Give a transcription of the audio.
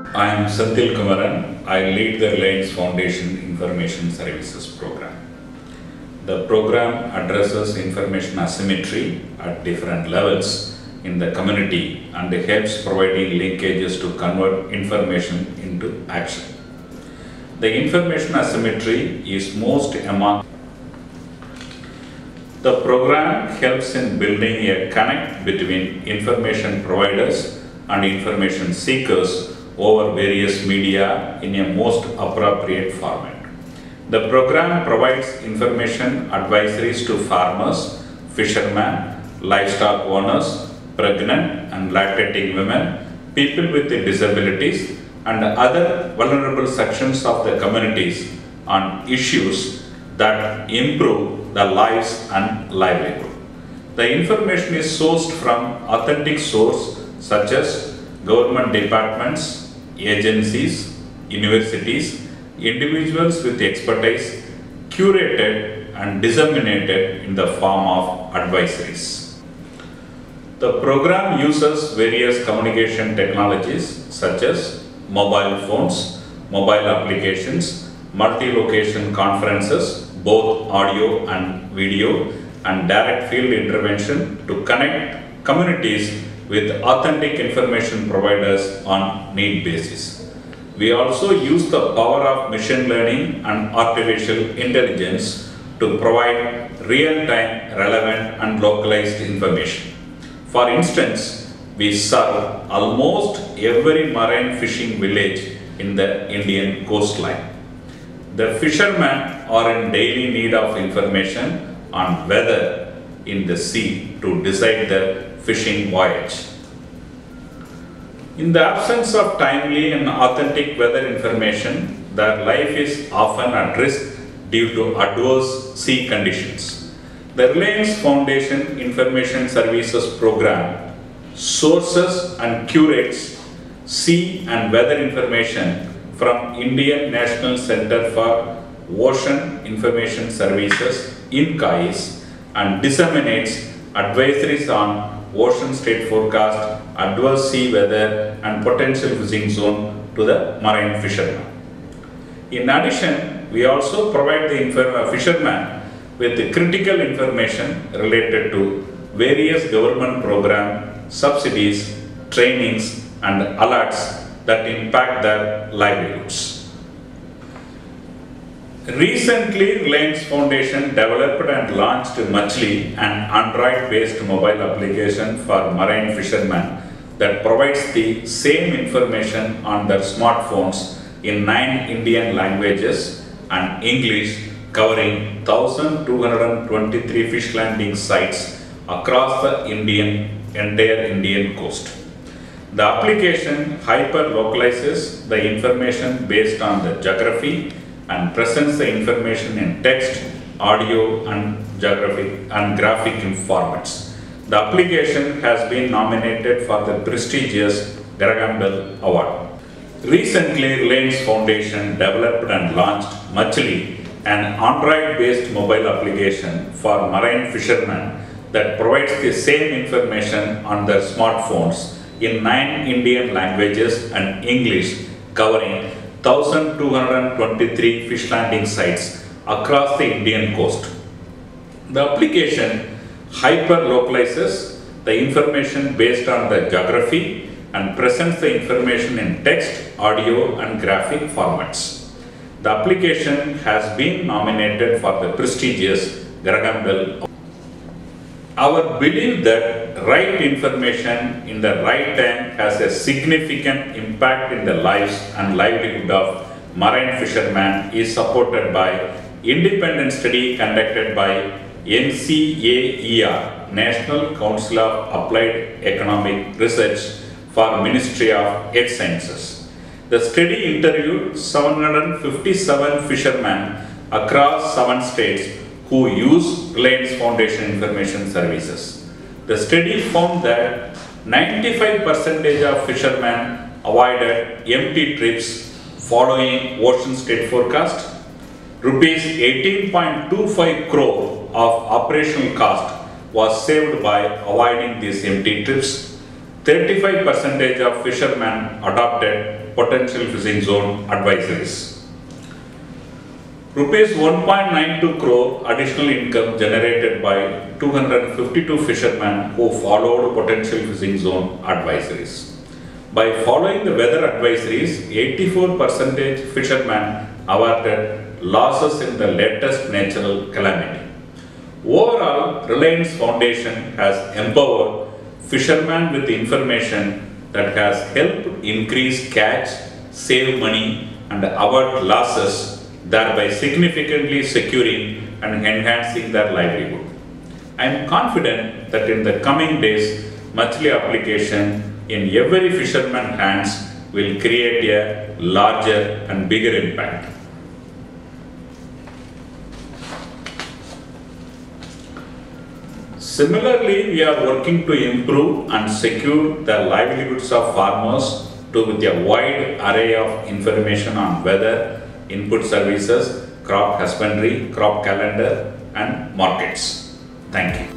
I am Senthilkumaran. I lead the Reliance Foundation Information Services program. The program addresses information asymmetry at different levels in the community and helps providing linkages to convert information into action. The information asymmetry is most among. The program helps in building a connect between information providers and information seekers over various media in a most appropriate format. The program provides information advisories to farmers, fishermen, livestock owners, pregnant and lactating women, people with disabilities, and other vulnerable sections of the communities on issues that improve the lives and livelihood. The information is sourced from authentic sources such as government departments, agencies, universities, individuals with expertise, curated and disseminated in the form of advisories. The program uses various communication technologies such as mobile phones, mobile applications, multi-location conferences, both audio and video, and direct field intervention to connect communities with authentic information providers on need basis. We also use the power of machine learning and artificial intelligence to provide real-time, relevant and localized information. For instance, we serve almost every marine fishing village in the Indian coastline. The fishermen are in daily need of information on weather in the sea to decide their fishing voyage. In the absence of timely and authentic weather information, their life is often at risk due to adverse sea conditions. The Reliance Foundation Information Services Program sources and curates sea and weather information from Indian National Center for Ocean Information Services (INCAIS) and disseminates advisories on ocean state forecast, adverse sea weather and potential fishing zone to the marine fishermen. In addition, we also provide the fishermen with the critical information related to various government programs, subsidies, trainings and alerts that impact their livelihoods. Recently, Reliance Foundation developed and launched Machli, an Android-based mobile application for marine fishermen that provides the same information on their smartphones in 9 Indian languages and English, covering 1,223 fish landing sites across the entire Indian coast. The application hyper-localizes the information based on the geography and presents the information in text, audio and graphic formats. The application has been nominated for the prestigious Graham Bell Award. Recently, Reliance Foundation developed and launched Machli, an Android-based mobile application for marine fishermen that provides the same information on their smartphones in 9 Indian languages and English, covering 1,223 fish landing sites across the Indian coast. The application hyper-localizes the information based on the geography and presents the information in text, audio and graphic formats. The application has been nominated for the prestigious Graham Bell Award. Our belief that right information in the right time has a significant impact in the lives and livelihood of marine fishermen is supported by independent study conducted by NCAER, National Council of Applied Economic Research for Ministry of Earth Sciences. The study interviewed 757 fishermen across 7 states who use Reliance Foundation Information Services. The study found that 95% of fishermen avoided empty trips following ocean state forecast. Rupees 18.25 crore of operational cost was saved by avoiding these empty trips. 35% of fishermen adopted potential fishing zone advisories. Rupees 1.92 crore additional income generated by 252 fishermen who followed potential fishing zone advisories. By following the weather advisories, 84% fishermen averted losses in the latest natural calamity. Overall, Reliance Foundation has empowered fishermen with information that has helped increase catch, save money and avert losses, thereby significantly securing and enhancing their livelihood. I am confident that in the coming days, Machli application in every fisherman's hands will create a larger and bigger impact. Similarly, we are working to improve and secure the livelihoods of farmers with a wide array of information on weather, input services, crop husbandry, crop calendar and markets. Thank you.